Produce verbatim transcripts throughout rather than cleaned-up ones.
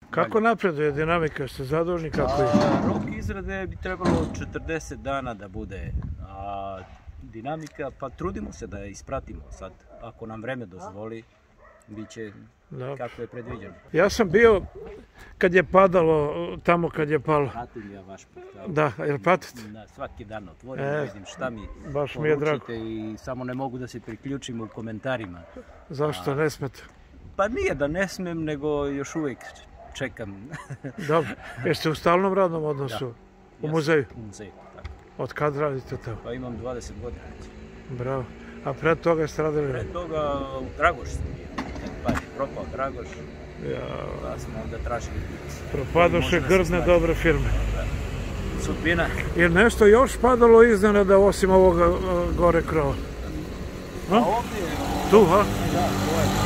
Kako napreduje dinamika, ste zadovoljni kako je? Rok izrade bi trebalo četrdeset dana da bude, a dinamika, pa trudimo se da je ispratimo sad, ako nam vreme dozvoli, bit će kako je predviđeno. Ja sam bio kad je padalo, tamo kad je palo. Pratim ja vaš portal. Da, jel pratite? Svaki dan otvorim, da vidim šta mi poručite i samo ne mogu da se priključim u komentarima. Zašto ne smete? Pa nije da ne smem, nego još uvijek čekam. Dobro, jeste u stalnom radnom odnosu? U muzeju? U muzeju, tako. Od kad radite tamo? Pa imam dvadeset godina. Bravo. A pred toga ste radili? Pred toga u Dragoš sam bio. Pa je propao Dragoš, pa smo onda tražili. Propadoše grdne dobre firme. Sudbina. Je nešto još padalo iznenada osim ovoga gore krova? A ovdje je... Tu, ha? Da, to je.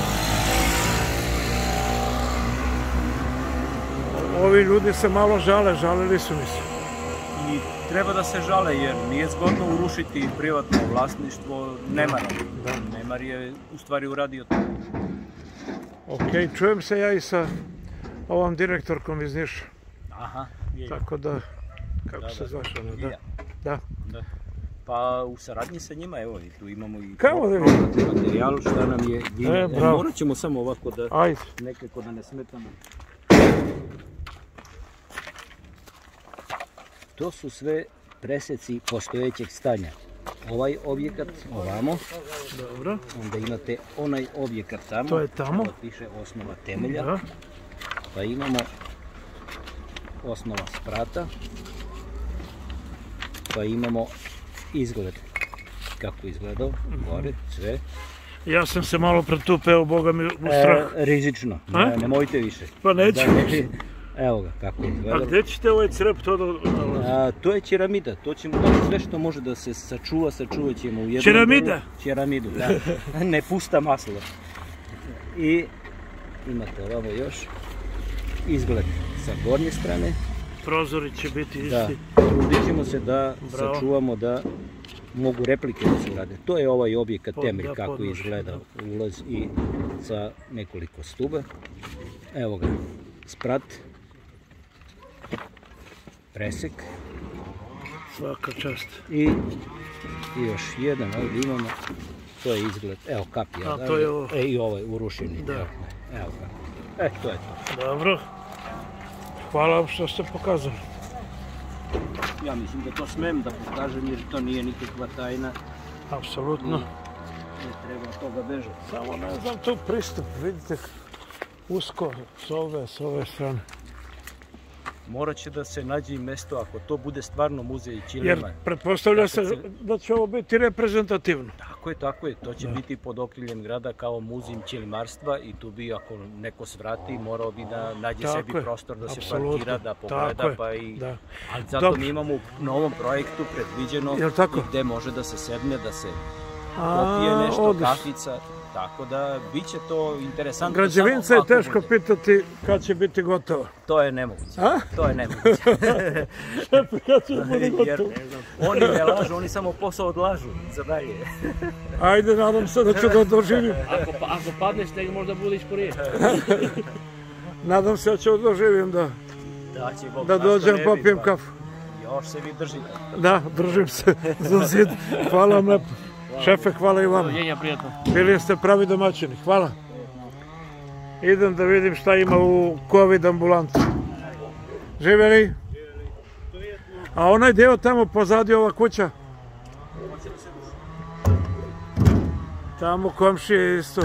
Ovi ljudi se malo žale, žalili su mi se. I treba da se žale jer nije zgodno urušiti privatno vlasništvo nemarom. Nemar je u stvari uradio to. Ok, čujem se ja i sa ovom direktorkom iz Niša. Aha. Tako da, kako se zvaš ona, da? Da. Pa u saradnji sa njima, evo i tu imamo i materijal šta nam je divno. Morat ćemo samo ovako da, nekako da ne smetamo. To su sve preseci postojećeg stanja. Ovaj objekat ovamo, dobro. Onda imate onaj objekat tamo, to je tamo, piše osnova temelja, da. Pa imamo osnova sprata, pa imamo izgled, kako izgledao, gore, sve. Ja sam se malo pretupeo, Boga mi, u strah. E, rizično, ne, nemojte više. Pa neću. Evo ga, kako izgleda. A gdje ćete ovaj crep to da... To je ceramida, to ćemo, sve što može da se sačuva, sačuvat ćemo u jednom... Ceramida? Ceramidu, da. Ne pusta maslo. I imate ovamo još izgled sa gornje strane. Prozori će biti isti. Da, trudit ćemo se da sačuvamo da mogu replike da se urade. To je ovaj objekat temelj kako izgleda ulaz i sa nekoliko stuba. Evo ga, sprat. Presek. Svaka čast. I još jedan ovdje imamo, to je izgled, evo kapija. A to je ovo. E i ovaj urušeni. Da. Evo ga. E, to je to. Dobro. Hvala vam što ste pokazali. Ja mislim da to smem da pokažem jer to nije nikakva tajna. Apsolutno. Ne treba toga bežati. Samo ne znam tu pristup, vidite usko s ove, s ove strane. Morat će da se nađe i mesto ako to bude stvarno muzej ćilima. Jer pretpostavlja se da će ovo biti reprezentativno. Tako je, tako je. To će biti pod okriljem grada kao muzej ćilimarstva i tu bi, ako neko svrati, morao bi da nađe sebi prostor da se parkira, da pogleda pa i... Ali zato mi imamo na ovom projektu predviđeno gde može da se sedne, da se popije nešto, kafica. Tako da, bit će to interesantno. Građevinca je teško pitati kad će biti gotovo. To je nemoguće. To je nemoguće. Kad će biti gotovo? Oni ne lažu, oni samo posao odlažu za dalje. Ajde, nadam se da ću da doživim. Ako padneš, tek možda budeš prije. Nadam se da ću doživim da dođem, popijem kafu. Još se vi držite. Da, držim se za zid. Hvala vam lepo. Šefe, hvala i vama. Doviđenja, prijatno. Bili ste pravi domaćini. Hvala. Idem da vidim šta ima u COVID ambulanti. Živjeli? A onaj deo tamo pozadi ova kuća? Tamo komšije isto.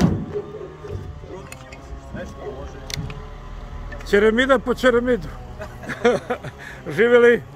Ceremida po ceremidu. Živjeli?